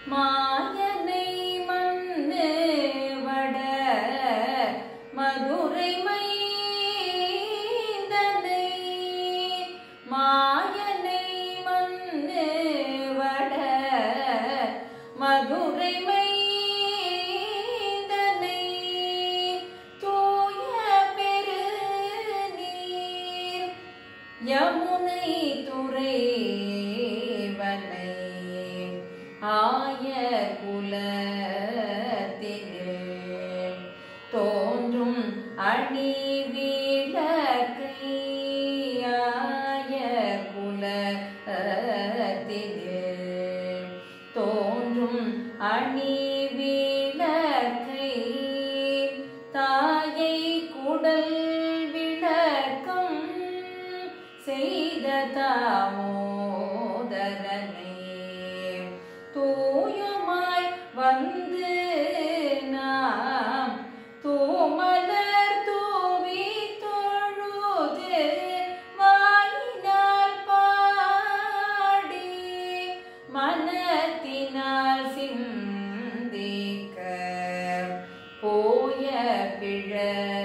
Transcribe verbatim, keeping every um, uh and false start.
மாயனை மண்ணு வட மதுரை மைந்தனை மாயனை மண்ணு வட மதுரை மைந்தனை தூய பெருநீர் யமுனை துறைவனை ஆய குலத்தினில் தோன்றும் அணி விளக்கை ஆய குலத்தினில் தோன்றும் அணி விளக்கை தாயை குடல் விளக்கம் செய்த தாமோதரனை தூயமாய் வந்து நாம் தூமலர் தூவி தொழுது வாயினால் பாடி மனத்தினால் சிந்திக்க போய பிழை